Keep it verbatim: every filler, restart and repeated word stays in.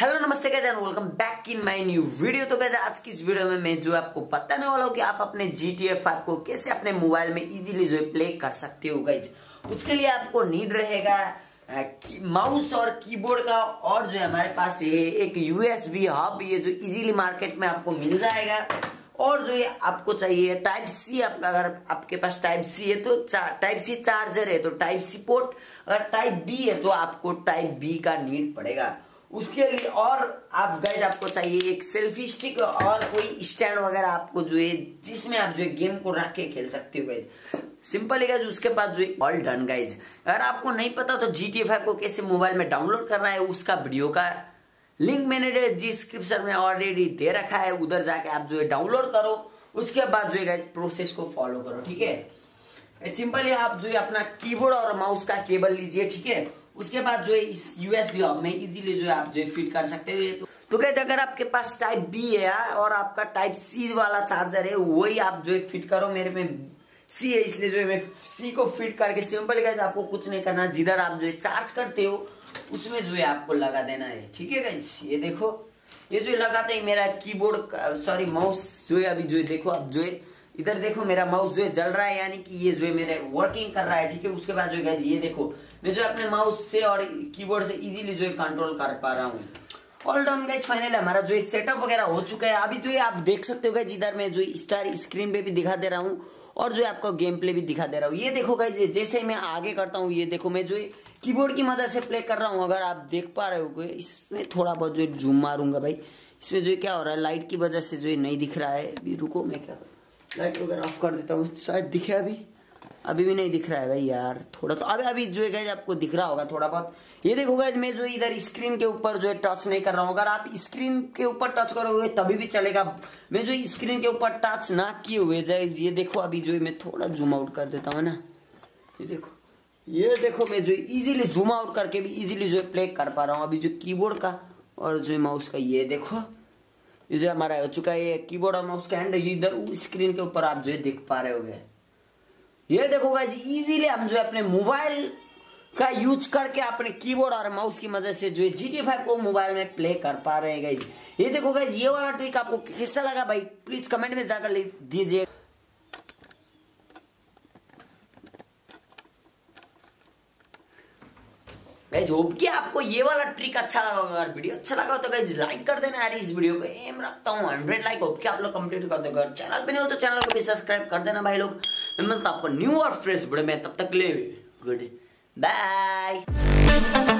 Hello नमस्ते guys and welcome back in my new video. तो guys आज की इस वीडियो में मैं जो आपको बताने वाला हूँ कि आप अपने जी टी ए फाइव को कैसे अपने मोबाइल में इजीली जो है प्ले कर सकते हो गाइस। उसके लिए आपको नीड रहेगा माउस और कीबोर्ड का, और जो है हमारे पास ये एक यूएसबी हब, ये जो इजीली मार्केट में आपको मिल जाएगा। और जो ये आपको चाहिए टाइप सी, आपका अगर आपके पास टाइप सी है तो टाइप सी चार्जर है तो टाइप सी पोर्ट, अगर टाइप बी है तो आपको टाइप बी का नीड पड़ेगा उसके लिए। और आप गाइस आपको चाहिए एक सेल्फी स्टिक और कोई स्टैंड वगैरह आपको जो है जिसमें आप जो है गेम को रख के खेल सकते हो गाइस। सिंपल है गाइस, उसके पास जो है ऑल डन गाइस। अगर आपको नहीं पता तो जी टी ए फाइव को कैसे मोबाइल में डाउनलोड करना है उसका वीडियो का लिंक मैंने डिस्क्रिप्शन में ऑलरेडी दे रखा है, उधर जाके आप जो है डाउनलोड करो। उसके बाद जो है गाइस प्रोसेस को फॉलो करो, ठीक है। सिंपल है, आप जो है अपना कीबोर्ड और माउस का केबल लीजिए, ठीक है। उसके बाद जो है इस यूएसबी हब में इजीली जो है आप जो है फिट कर सकते हो। तो गाइस अगर आपके पास टाइप बी है और आपका टाइप सी वाला चार्जर है वही आप जो है फिट करो। मेरे में सी है इसलिए जो है मैं सी को फिट करके, सिंपल गाइस आपको कुछ नहीं करना, जिधर आप जो है चार्ज करते हो उसमें जो है आपको लगा देना है, ठीक है गाइस। ये देखो, ये जो लगाते ही मेरा कीबोर्ड सॉरी माउस जो है अभी जो है देखो, अब जो है इधर देखो मेरा माउस जो है जल रहा है, यानी कि ये जो है मेरे वर्किंग कर रहा है, ठीक है। उसके बाद जो है गाइस ये देखो मैं जो अपने माउस से और कीबोर्ड से इजीली जो है कंट्रोल कर पा रहा हूँ। ऑल डाउन गाइस फाइनल हमारा जो है सेटअप वगैरह हो चुका है। अभी जो है आप देख सकते हो गाइस, इधर मैं जो स्टार स्क्रीन पे भी दिखा दे रहा हूँ और जो है आपको गेम प्ले भी दिखा दे रहा हूँ। ये देखो गाइस, जैसे मैं आगे करता हूँ ये देखो मैं जो है कीबोर्ड की मदद से प्ले कर रहा हूँ। अगर आप देख पा रहे हो इसमें थोड़ा बहुत जो है जूम मारूंगा भाई, इसमें जो है क्या हो रहा है लाइट की वजह से जो है नहीं दिख रहा है। अभी रुको, मैं क्या लाइट वगैरह ऑफ कर देता हूँ, शायद दिखे। अभी अभी भी नहीं दिख रहा है भाई यार, थोड़ा तो अभी अभी जो है गाइस आपको दिख रहा होगा थोड़ा बहुत। ये देखो गाइस मैं जो इधर स्क्रीन के ऊपर जो है टच नहीं कर रहा हूँ। अगर आप स्क्रीन के ऊपर टच करोगे तभी भी चलेगा। मैं जो स्क्रीन के ऊपर टच ना किए हुए जाए, ये देखो अभी जो है मैं थोड़ा जूम आउट कर देता हूँ ना, ये देखो ये देखो मैं जो इजीली जूम आउट करके भी इजीली जो है प्ले कर पा रहा हूँ अभी जो कीबोर्ड का और जो माउस का। ये देखो ये जो हमारा हो चुका है कीबोर्ड और माउस का हैंड, इधर स्क्रीन के ऊपर आप जो है देख पा रहे होगे। ये देखो गाइस इजीली हम जो है अपने मोबाइल का यूज करके अपने कीबोर्ड और माउस की मदद से जो है जी टी ए फाइव को मोबाइल में प्ले कर पा रहे हैं गाइस। ये देखो गाइस, ये वाला ट्रिक आपको कैसा लगा भाई प्लीज कमेंट में जाकर लिख दीजिए। गाइस होप कि आपको ये वाला ट्रिक अच्छा लगा होगा। अगर वीडियो अच्छा लगा तो गाइस लाइक कर देना यार। इस वीडियो को एम रखता हूँ हंड्रेड लाइक, होप कि आप लोग कंप्लीट कर दोगे। अगर चैनल पे नहीं हो तो चैनल को भी सब्सक्राइब कर देना भाई लोग। मैं मिलता हूँ आपको न्यू और फ्रेश वीडियो में, तब तक के लिए गुड बाय।